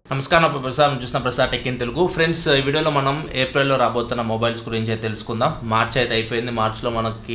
నమస్కారం ప్రసాద్ చూస్తున్న Prasadtechintelugu friends ఈ వీడియోలో మనం ఏప్రిల్ లో రాబోతున్న మొబైల్స్ గురించి తెలుసుకుందాం. మార్చ్ అయితే అయిపోయింది. మార్చ్ లో మనకి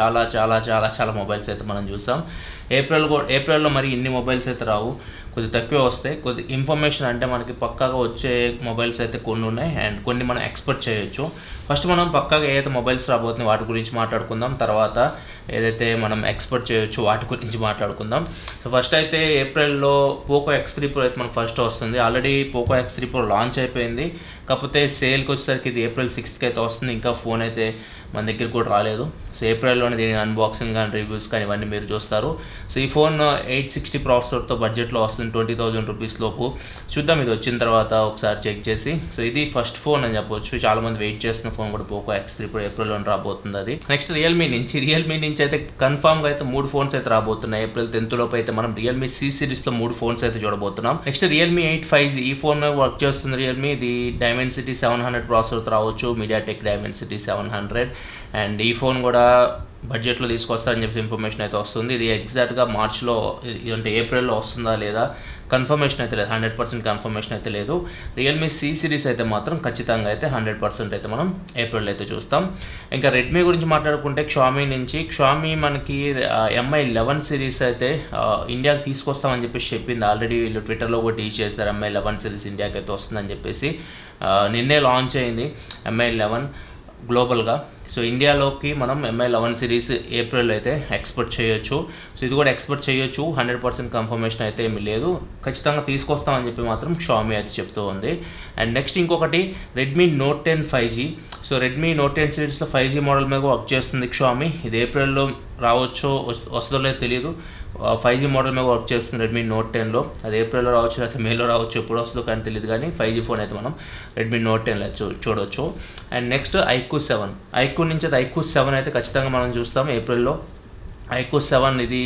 చాలా మొబైల్స్ అయితే మనం చూసాం. ఏప్రిల్ లో మరి ఇన్ని మొబైల్స్ అయితే రావు, కొద్ది తక్కువ వస్తాయి. కొద్ది ఇన్ఫర్మేషన్ అంటే మనకి పక్కాగా వచ్చే మొబైల్స్ అయితే కొన్ని ఉన్నాయి అండ్ కొన్ని మనం ఎక్స్పెక్ట్ చేయొచ్చు. ఫస్ట్ మనం పక్కాగా ఏదైతే మొబైల్స్ రాబోతున్నాయి వాటి గురించి మాట్లాడుకుందాం. తర్వాత ఏదైతే మనం ఎక్స్పెక్ట్ చేయొచ్చు వాటి గురించి మాట్లాడుకుందాం. సో ఫస్ట్ అయితే ఏప్రిల్లో పోకో X3 Pro అయితే మనకు ఫస్ట్ వస్తుంది. Already Poco X3 Pro launch అయిపోయింది, కాకపోతే సేల్కి వచ్చేసరికి ఇది April 6th అయితే వస్తుంది. ఇంకా ఫోన్ అయితే మన దగ్గర కూడా రాలేదు. సో ఏప్రిల్లోనే దీని అన్బాక్సింగ్ కానీ రివ్యూస్ కానీ ఇవన్నీ మీరు చూస్తారు. సో ఈ ఫోన్ 860 ప్రాసెసర్తో బడ్జెట్లో వస్తుంది, 20,000 రూపీస్ లోపు. చూద్దాం ఇది వచ్చిన తర్వాత ఒకసారి చెక్ చేసి. సో ఇది ఫస్ట్ ఫోన్ అని చెప్పొచ్చు. చాలా మంది వెయిట్ చేస్తున్న ఫోన్ కూడా పోకో X3 Pro ఏప్రిల్లో రాబోతుంది. అది నెక్స్ట్ రియల్మీ నుంచి అయితే కన్ఫామ్గా అయితే 3 ఫోన్స్ అయితే రాబోతున్నాయి. April 10th లోపు అయితే మనం రియల్మీ C సిరీస్లో 3 ఫోన్స్ అయితే చూడబోతున్నాం. నెక్స్ట్ రియల్మీ 8 5G ఈ ఫోన్ వర్క్ చేస్తుంది రియల్మీ. ఇది Dimensity 700 ప్రాసెసర్తో రావచ్చు, మీడియాటెక్ Dimensity 700. అండ్ ఈ ఫోన్ కూడా బడ్జెట్లో తీసుకొస్తారని చెప్పి ఇన్ఫర్మేషన్ అయితే వస్తుంది. ఇది ఎగ్జాక్ట్గా మార్చ్లో అంటే ఏప్రిల్లో వస్తుందా లేదా కన్ఫర్మేషన్ అయితే లేదు, 100% కన్ఫర్మేషన్ అయితే లేదు. రియల్మీ C సిరీస్ అయితే మాత్రం ఖచ్చితంగా అయితే 100% అయితే మనం ఏప్రిల్ అయితే చూస్తాం. ఇంకా రెడ్మీ గురించి మాట్లాడుకుంటే క్షామీ మనకి MI 11 సిరీస్ అయితే ఇండియాకి తీసుకొస్తామని చెప్పేసి చెప్పింది. ఆల్రెడీ వీళ్ళు ట్విట్టర్లో కూడా టీచ్ చేశారు MI 11 సిరీస్ ఇండియాకి అయితే వస్తుందని చెప్పేసి. నిన్నే లాంచ్ అయింది MI 11 గ్లోబల్గా. సో ఇండియాలోకి మనం MI 11 సిరీస్ ఏప్రిల్ అయితే ఎక్స్పెక్ట్ చేయొచ్చు. సో ఇది కూడా ఎక్స్పెక్ట్ చేయొచ్చు, 100% కన్ఫర్మేషన్ అయితే ఏమీ లేదు. ఖచ్చితంగా తీసుకొస్తామని చెప్పి మాత్రం క్షామీ అయితే చెప్తూ ఉంది. అండ్ నెక్స్ట్ ఇంకొకటి Redmi Note 10 5G. So Redmi Note 10 సిరీస్లో 5G మోడల్ మీద వర్క్ చేస్తుంది క్షామీ. ఇది ఏప్రిల్లో రావచ్చో వస్తుందో లేదో తెలియదు. 5G మోడల్ మీద వర్క్ చేస్తుంది రెడ్మీ Note 10లో. అది ఏప్రిల్లో రావచ్చు లేకపోతే మేలో రావచ్చు, ఎప్పుడు వస్తుందో కానీ తెలియదు. కానీ 5G ఫోన్ అయితే మనం రెడ్మీ Note 10లో చూడవచ్చు. అండ్ నెక్స్ట్ iQOO 7 నుంచి అయితే iQOO 7 అయితే ఖచ్చితంగా మనం చూస్తాం ఏప్రిల్లో. iQOO 7 ఇది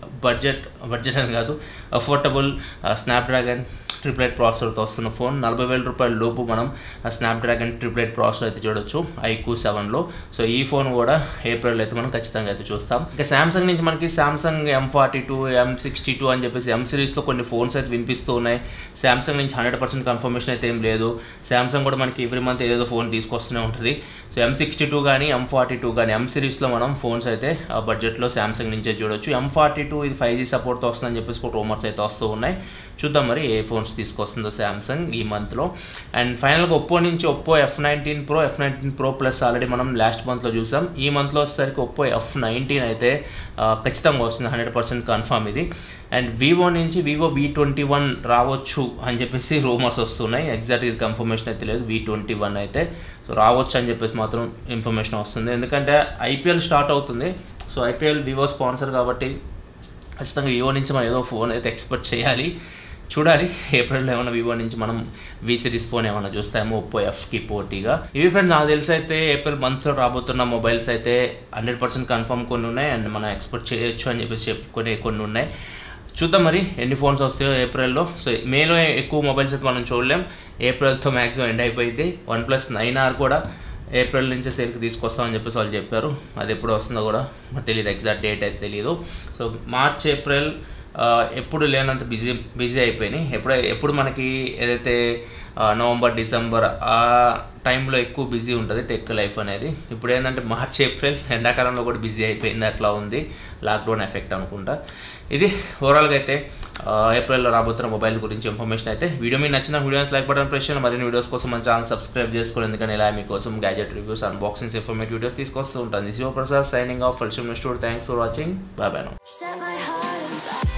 బడ్జెట్ అని కాదు, అఫోర్డబుల్ స్నాప్డ్రాగన్ 888 ప్రాసెసర్తో వస్తున్న ఫోన్. 40,000 రూపాయల లోపు మనం స్నాప్డ్రాగన్ 888 ప్రాసెసర్ అయితే చూడొచ్చు iQOO 7లో. సో ఈ ఫోన్ కూడా ఏప్రిల్ అయితే మనం ఖచ్చితంగా అయితే చూస్తాం. ఇంకా సామ్సంగ్ నుంచి మనకి సామ్సంగ్ M42 M62 అని చెప్పేసి M సిరీస్లో కొన్ని ఫోన్స్ అయితే వినిపిస్తూ ఉన్నాయి. సామ్సంగ్ నుంచి 100% కన్ఫర్మేషన్ అయితే ఏం లేదు. సామ్సంగ్ కూడా మనకి ఎవ్రీ మంత్ ఏదో ఫోన్ తీసుకొస్తూనే ఉంటుంది. సో M62 కానీ M42 కానీ M సిరీస్లో మనం ఫోన్స్ అయితే బడ్జెట్లో సామ్సంగ్ నుంచే చూడొచ్చు. M42 ఇది 5G సపోర్ట్తో వస్తుందని చెప్పేసి కూడా రూమర్స్ అయితే వస్తూ ఉన్నాయి. చూద్దాం మరి ఏ ఫోన్స్ తీసుకొస్తుందో సామ్సంగ్ ఈ మంత్లో. అండ్ ఫైనల్గా ఒప్పో నుంచి Oppo F19 Pro F19 Pro Plus already మనం లాస్ట్ మంత్లో చూసాం. ఈ మంత్లో వచ్చేసరికి ఒప్పో F19 అయితే ఖచ్చితంగా వస్తుంది, 100% కన్ఫర్మ్ ఇది. అండ్ వివో నుంచి వివో V21 రావచ్చు అని చెప్పేసి రూమర్స్ వస్తున్నాయి. ఎగ్జాక్ట్ ఇది కన్ఫర్మేషన్ అయితే లేదు. V21 అయితే సో రావచ్చు అని చెప్పేసి మాత్రం ఇన్ఫర్మేషన్ వస్తుంది. ఎందుకంటే IPL స్టార్ట్ అవుతుంది. సో IPL వివో స్పాన్సర్ కాబట్టి ఖచ్చితంగా వివో నుంచి మనం ఏదో ఫోన్ అయితే ఎక్స్పెక్ట్ చేయాలి. చూడాలి ఏప్రిల్లో ఏమైనా వివో నుంచి మనం V సిరీస్ ఫోన్ ఏమైనా చూస్తామో ఒప్పో Fకి పోటీగా. ఇవి ఫ్రెండ్స్ నాకు తెలిసి అయితే ఏప్రిల్ మంత్లో రాబోతున్న మొబైల్స్ అయితే 100% కన్ఫర్మ్ కొన్ని ఉన్నాయి అండ్ మనం ఎక్స్పెక్ట్ చేయొచ్చు అని చెప్పేసి చెప్పుకునే కొన్ని ఉన్నాయి. చూద్దాం మరి ఎన్ని ఫోన్స్ వస్తాయో ఏప్రిల్లో. సో మేలో ఎక్కువ మొబైల్స్ అయితే మనం చూడలేం. ఏప్రిల్తో మ్యాక్సిమం ఎండ్ అయిపోయింది. OnePlus 9R కూడా ఏప్రిల్ నుంచి సేల్కి తీసుకొస్తామని చెప్పేసి వాళ్ళు చెప్పారు. అది ఎప్పుడు వస్తుందో కూడా మనకు తెలియదు, ఎగ్జాక్ట్ డేట్ అయితే తెలియదు. సో మార్చ్ ఏప్రిల్ ఎప్పుడు లేనంత బిజీ అయిపోయినాయి. ఎప్పుడు మనకి ఏదైతే నవంబర్ డిసెంబర్ ఆ టైంలో ఎక్కువ బిజీ ఉంటుంది టెక్ లైఫ్ అనేది. ఇప్పుడు ఏంటంటే మార్చ్ ఏప్రిల్ ఎండాకాలంలో కూడా బిజీ అయిపోయింది, అట్లా ఉంది. లాక్డౌన్ ఎఫెక్ట్ అనుకుంటా. ఇది ఓవరాల్గా అయితే ఏప్రిల్లో రాబోతున్న మొబైల్ గురించి ఇన్ఫర్మేషన్ అయితే. వీడియో మీకు నచ్చిన వీడియోస్ లైక్ బటన్ ప్రెస్ చేయండి. మరిన్ని వీడియోస్ కోసం మన ఛానల్ సబ్స్క్రైబ్ చేసుకోండి. ఎందుకంటే ఇలా మీకోసం gadget reviews, unboxings, informative videos తీసుకొస్తూ ఉంటాను. This is Prasad signing off. Thanks for watching. Bye bye.